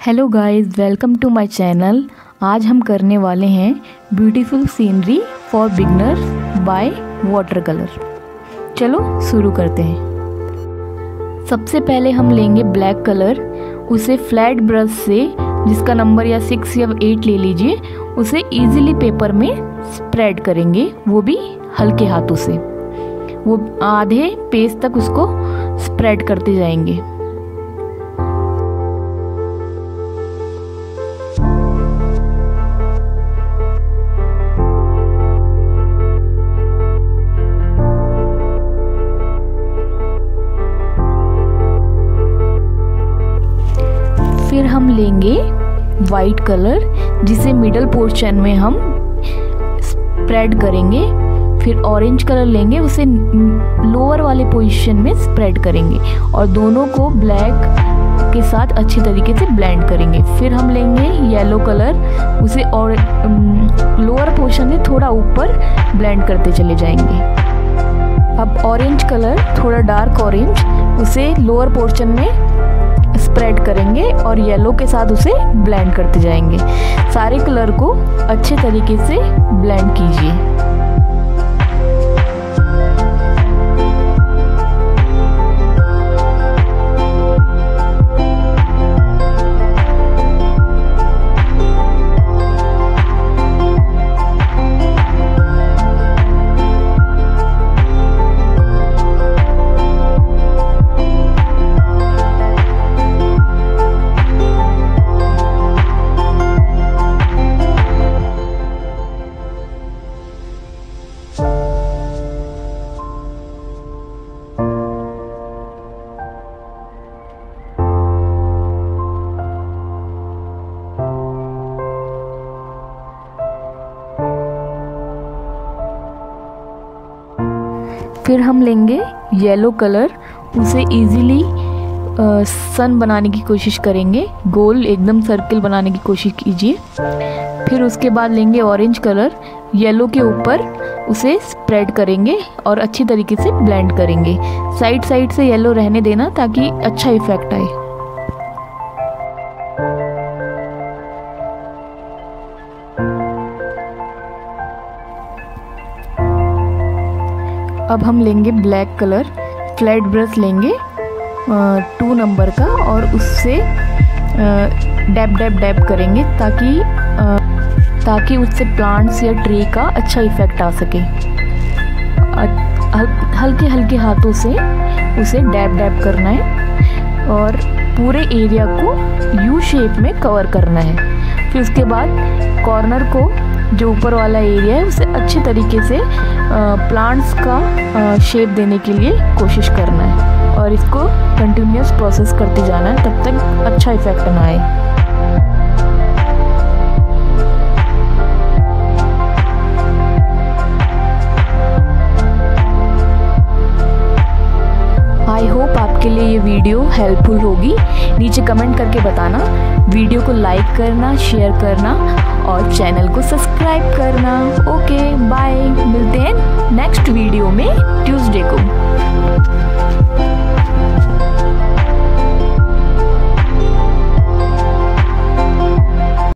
Hello guys, welcome to my channel. आज हम करने वाले हैं beautiful scenery for beginners by water colour. चलो शुरू करते हैं। सबसे पहले हम लेंगे ब्लैक कलर। उसे फ्लैट ब्रश से, जिसका नंबर या 6 या 8 ले लीजिए, उसे इजीली पेपर में स्प्रेड करेंगे, वो भी हल्के हाथों से। वो आधे पेज तक उसको स्प्रेड करते जाएंगे। फिर हम लेंगे वाइट कलर, जिसे मिडल पोर्शन में हम स्प्रेड करेंगे। फिर ऑरेंज कलर लेंगे, उसे लोअर वाले पोजीशन में स्प्रेड करेंगे और दोनों को ब्लैक के साथ अच्छी तरीके से ब्लेंड करेंगे। फिर हम लेंगे येलो कलर, उसे और लोअर पोर्शन से थोड़ा ऊपर ब्लेंड करते चले जाएंगे। अब ऑरेंज कलर, थोड़ा डार्क ऑरेंज, उसे लोअर पोर्शन में स्प्रेड करेंगे और येलो के साथ उसे ब्लेंड करते जाएंगे। सारे कलर को अच्छे तरीके से ब्लेंड कीजिए। फिर हम लेंगे येलो कलर, उसे इजीली सन बनाने की कोशिश करेंगे। गोल एकदम सर्कल बनाने की कोशिश कीजिए। फिर उसके बाद लेंगे ऑरेंज कलर, येलो के ऊपर उसे स्प्रेड करेंगे और अच्छी तरीके से ब्लेंड करेंगे। साइड साइड से येलो रहने देना ताकि अच्छा इफेक्ट आए। अब हम लेंगे ब्लैक कलर, फ्लैट ब्रश लेंगे 2 नंबर का और उससे डैब डैब डैब करेंगे ताकि उससे प्लांट्स या ट्री का अच्छा इफेक्ट आ सके। हल्के हल्के हाथों से उसे डैब डैब करना है और पूरे एरिया को यू शेप में कवर करना है। फिर उसके बाद कॉर्नर को, जो ऊपर वाला एरिया है, उसे अच्छे तरीके से प्लांट्स का शेप देने के लिए कोशिश करना है और इसको कंटिन्यूस प्रोसेस करते जाना है तब तक अच्छा इफेक्ट ना आए। आई होप आपके लिए ये वीडियो हेल्पफुल होगी। नीचे कमेंट करके बताना। वीडियो को लाइक करना, शेयर करना और चैनल को सब्सक्राइब करना। Okay, bye. मिलते हैं नेक्स्ट वीडियो में ट्यूसडे को।